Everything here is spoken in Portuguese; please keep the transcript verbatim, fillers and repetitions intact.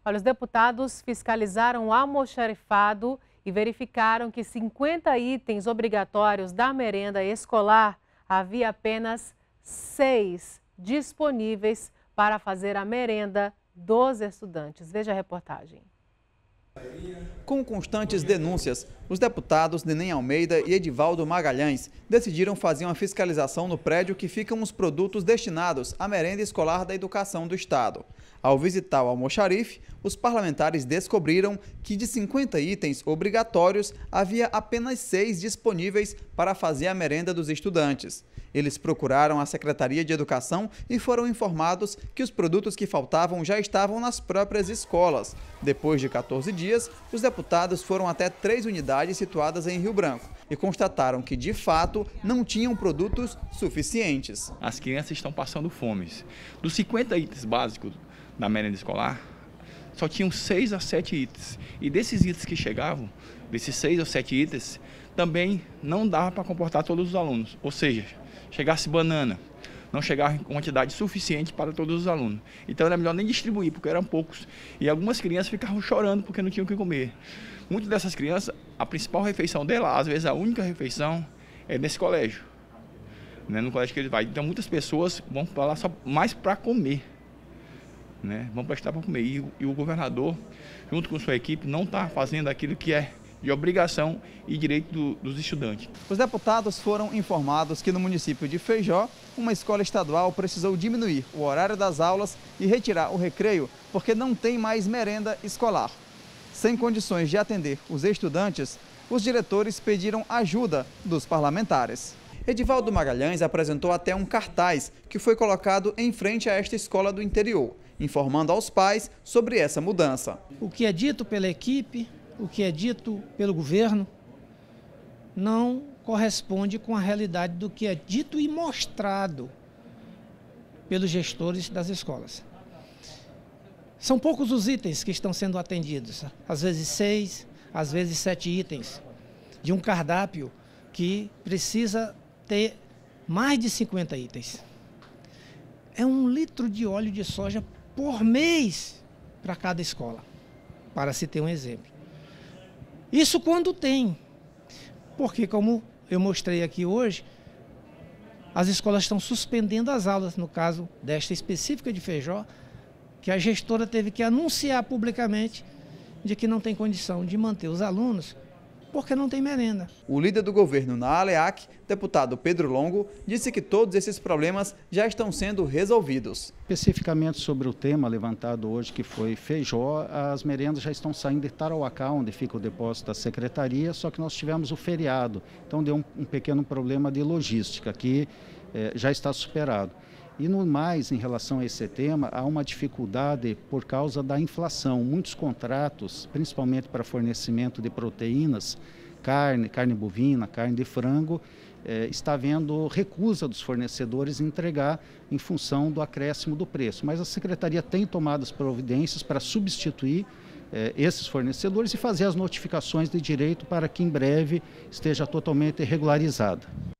Olha, os deputados fiscalizaram o almoxarifado e verificaram que cinquenta itens obrigatórios da merenda escolar havia apenas seis disponíveis para fazer a merenda dos estudantes. Veja a reportagem. Com constantes denúncias, os deputados Neném Almeida e Edivaldo Magalhães decidiram fazer uma fiscalização no prédio que ficam os produtos destinados à merenda escolar da educação do Estado. Ao visitar o almoxarife, os parlamentares descobriram que de cinquenta itens obrigatórios, havia apenas seis disponíveis para fazer a merenda dos estudantes. Eles procuraram a Secretaria de Educação e foram informados que os produtos que faltavam já estavam nas próprias escolas. Depois de quatorze dias, os deputados foram até três unidades situadas em Rio Branco e constataram que, de fato, não tinham produtos suficientes. As crianças estão passando fome. Dos cinquenta itens básicos da merenda escolar, só tinham seis a sete itens. E desses itens que chegavam, desses seis ou sete itens, também não dava para comportar todos os alunos. Ou seja, chegasse banana, não chegava em quantidade suficiente para todos os alunos. Então era melhor nem distribuir, porque eram poucos. E algumas crianças ficavam chorando porque não tinham o que comer. Muitas dessas crianças, a principal refeição dela, às vezes a única refeição, é nesse colégio. Né? No colégio que ele vai. Então muitas pessoas vão para lá só mais para comer. Né? Vão prestar para comer. E, e o governador, junto com sua equipe, não está fazendo aquilo que é de obrigação e direito do, dos estudantes. Os deputados foram informados que no município de Feijó, uma escola estadual precisou diminuir o horário das aulas e retirar o recreio porque não tem mais merenda escolar. Sem condições de atender os estudantes, os diretores pediram ajuda dos parlamentares. Edivaldo Magalhães apresentou até um cartaz que foi colocado em frente a esta escola do interior, informando aos pais sobre essa mudança. O que é dito pela equipe, o que é dito pelo governo, não corresponde com a realidade do que é dito e mostrado pelos gestores das escolas. São poucos os itens que estão sendo atendidos, às vezes seis, às vezes sete itens, de um cardápio que precisa ter mais de cinquenta itens. É um litro de óleo de soja por mês para cada escola, para se ter um exemplo. Isso quando tem, porque como eu mostrei aqui hoje, as escolas estão suspendendo as aulas, no caso desta específica de Feijó, que a gestora teve que anunciar publicamente de que não tem condição de manter os alunos porque não tem merenda. O líder do governo na ALEAC, deputado Pedro Longo, disse que todos esses problemas já estão sendo resolvidos. Especificamente sobre o tema levantado hoje, que foi Feijó, as merendas já estão saindo de Tarauacá, onde fica o depósito da secretaria, só que nós tivemos o feriado, então deu um, um pequeno problema de logística que eh, já está superado. E no mais, em relação a esse tema, há uma dificuldade por causa da inflação. Muitos contratos, principalmente para fornecimento de proteínas, carne, carne bovina, carne de frango, eh, está havendo recusa dos fornecedores em entregar em função do acréscimo do preço. Mas a Secretaria tem tomado as providências para substituir eh, esses fornecedores e fazer as notificações de direito para que em breve esteja totalmente regularizada.